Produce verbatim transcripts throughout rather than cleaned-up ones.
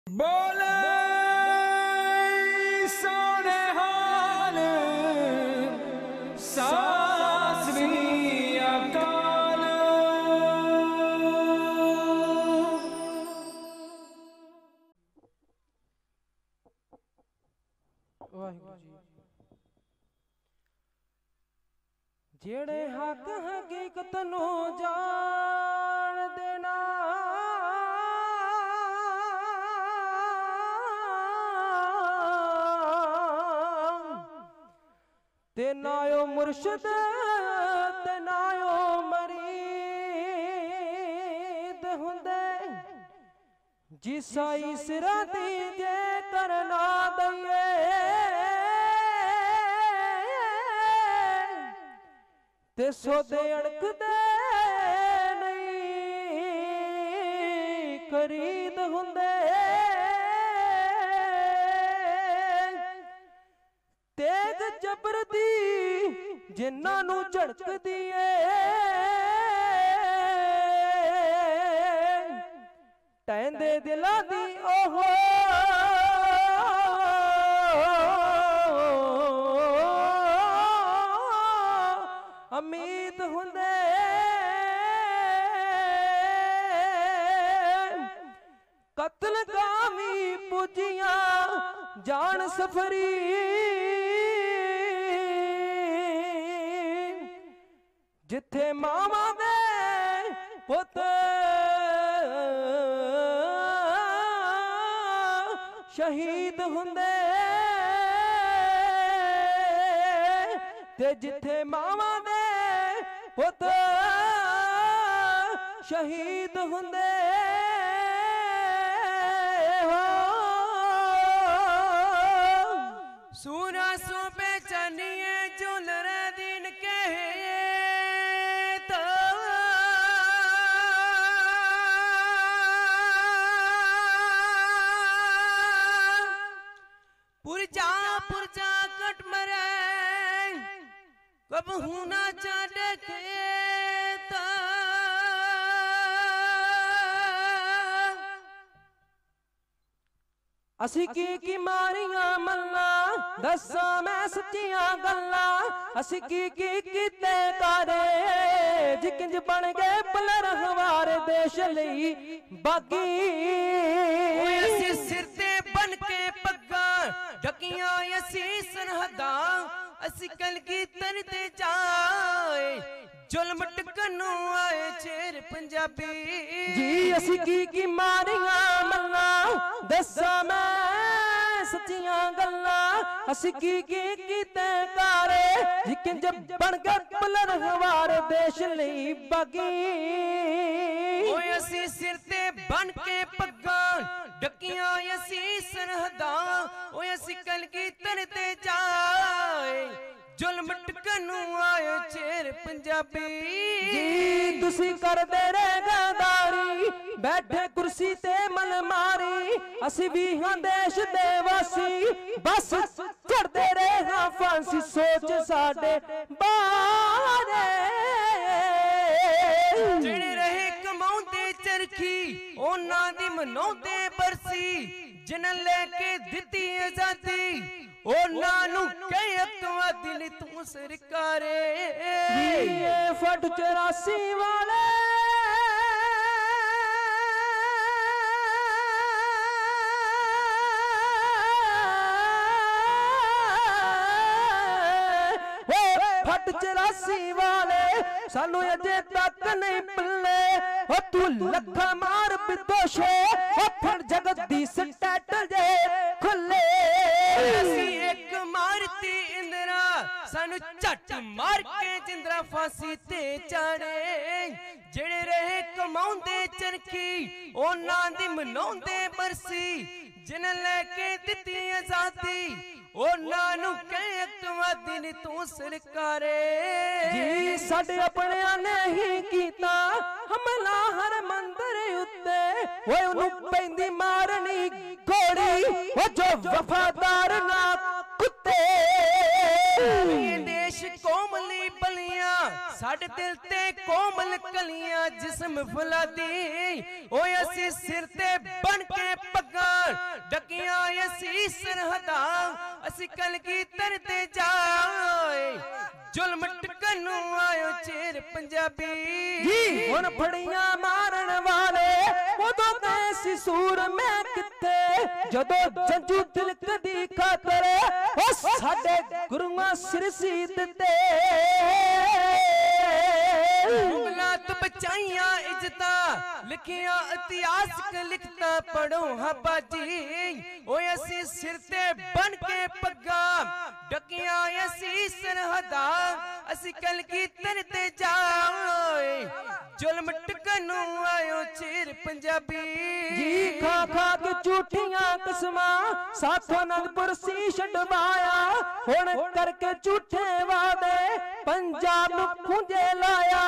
बोले सोने हाल सासवी अकाल। वाहिगुरु जी। जेड़े हक हकीकत नू जान देना ते नायो मुर्शद ते नायो मरीद हुंदे जिसाई सिरा दी जे करना दईए ते सोदे अड़कदे नहीं खरीद हुंदे तेग जबर दी जिन्ना नू झड़कदी है टैंदे दिलां दी ओहो उम्मीद हुंदे कत्ल गामी पूजियां जान सफरी जिथे मामा दे पुत शहीद हुंदे ते जिथे मामा दे पुत शहीद हुंदे सूरा सो बेचनिए झूलर दिन के तो पुरजा पुरजा कट मरे कब हुना चाटे खेत असी की की मारियां मल्ला दसा मैं सच्चियां गल्ला असी की की कीते कारे जिकिंज बन गए पलर हमारे देश लई बागी असी सिर ते बन के पग्गा ढकियां असी सरहदा असी कल की तरते जाए जुल्म टकनू आए चेर पंजाबी जी असी की की मारियां मल्ला दसा मैं सच्चियां गल्ला असी की की कीते कारे जिकिन जब बन गए पलर हमारे देश लई बागी ओए असी सिर ते बन के पग्गा ढकियां असी सरहदा ओए असी कल की तरते जाए जुल्म टकनू आए चेर पंजाबी जी तुसी करदे रहे गदारी बैठे कुर्सी ते मलमारी असी भी हां देश दे वासी बस चढ़दे रहे हां फांसी सोच साडे बारे जेड़े रहे कमाउंदे चरखी ओना दी मनाउंदे बरसी जिन्हां लेके दित्ती आजादी ओ नानू कई अतवादी नी तू सरकारे ये फट चौरासी वाले फट चौरासी वाले सानू अजे तक नहीं पल्ले ओ तू लखा मार बिदोशे ओ फिर जगत दी स्टैट जे खुले एक मारती इंदिरा सानू झट मार के जिंदरा फांसी ते चाड़े जेड़े रहे कमाउंदे चरखी ओना दी मनाउंदे बरसी जिन्हां लेके दित्ती आजादी ओ नानू कई अतवादी नी तू सरकारे जी साडे अपनियां ने ही कीता हमला हर मंदिर उत्ते ओए ओनू पैंदी मारनी घोड़ी ओ जो वफादार ना कुत्ते ये देश कोमली बलियां साडे साडे दिल ते कोमल कलियां जिस्म फुलादी ओए असी सिर ते बन के पग्गां डकियां असी सरहदां असी कलगीधर ते जाए जुल्म टकनू आयो चेर पंजाबी जी हुण फड़ियां मारन वाले उदों कैसी सूर मैं किथे जदों जंजू तिलक दी खातर ओ साडे गुरुआं सिर सी दिते मुगलात बचाइयां इज्जतां लिखियां इतिहासक लिखता पढ़ो हां बाजी ओए असी सिर ते बन के पग्गां डकियां असी सरहदां असी कलगीधर ते जाए जुल्म टकनू आयो चेर पंजाबी जी खा खा के झूठियां कसमां साथों अनंदपुर सी छडवाया हुण करके झूठे वादे पंजाब नू खूंजे लाया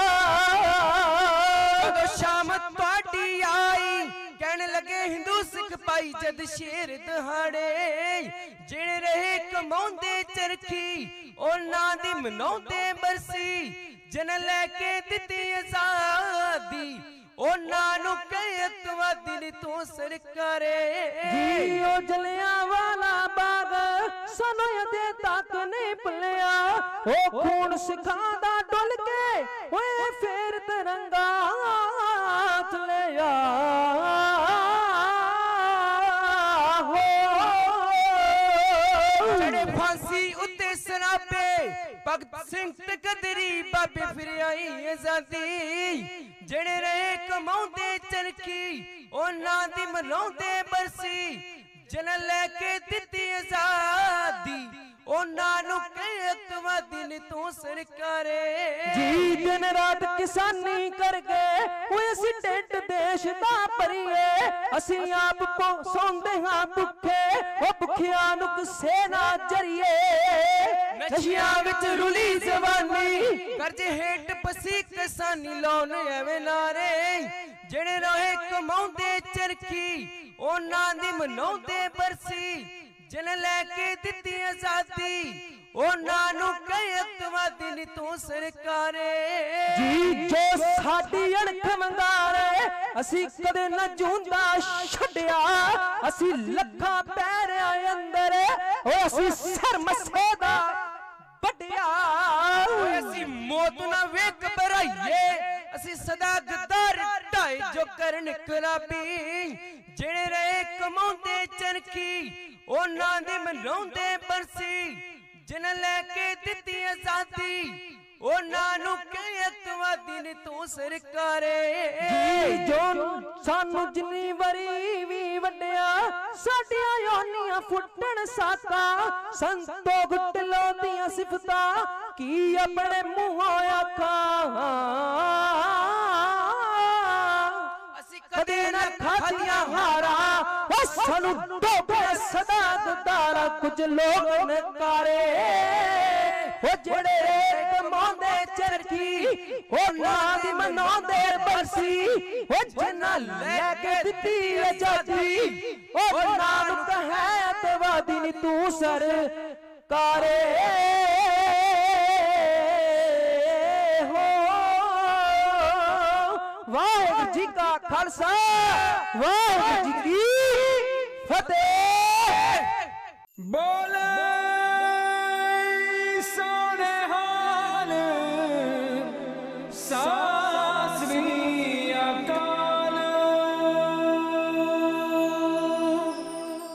जदों शाम पार्टी आई कहने लगे हिंदू सिख पाई जद शेर दहाड़े जिहड़े रहे कमाउंदे चरखी और ना दी मनाउंदे बरसी जन लैके दित्ती आजादी ओ नानू कहतवादी नी तू सरकारे जी ओ जलियांवाला बाग सानू अजे तक नहीं भुलिया ओ खून सिखां दा डुल के ओए फेर तिरंगा थलिया जड़े फांसी उत्ते सरापे भगत सिंह ते गदरी बाबे फिर आई आजादी जड़े रहे कमाउंदे चरखी ओ ना दी मनाउंदे बरसी जन लैके दित्ती आजादी ओ नानू कहतवादी नी तू सरकारे जी दिन रात किसानी करके ओए असी ढिड देश दा भरीए असी आप को सौंदे हां भुखे ओ भुखियां नू किसे ना जरिए नशियां विच रुली जवानी करजे हेठ पसी किसानी लाउन एवें नारे जिहड़े रहे कमाउंदे चरखी ओ ना दी मनाउंदे बरसी जन लैके दित्ती आजादी ओ नानू कहतवादी नी तू सरकारे जी जो साडी अणख वंगारे असी कदे ना जूंदा छड्डिया असी लखां पैरियां अंदर ओ असी सर मसेदा बड्डिया असी मौत ना वेख घबराइए असी सदा गद्दार ढाए जो करन खराबी जिहड़े रहे कमाउंदे चरखी ओ ना दे मनाउंदे बरसी जिन लैके दित्ती आजादी ओ नानू कहतवादी नी तू सरकारे जो सानू जिन्नी वरी भी वड्डिया साडियां योनियां फुटण साका संतोख ढिल्लों दियां सिफतां की अपने मुंहों आखां कदे ना खादियां हारा ओ सानू डोबे सदा गद्दारा कुछ लोग नकारे ओ जेड़े कमाउंदे चरखी ओ ना दी मनाउंदे बरसी ओ जना लैके दित्ती आजादी ओ नानू कहतवादी नी तू सरकारे वाहिगुरू जी का खालसा वाहिगुरू जी की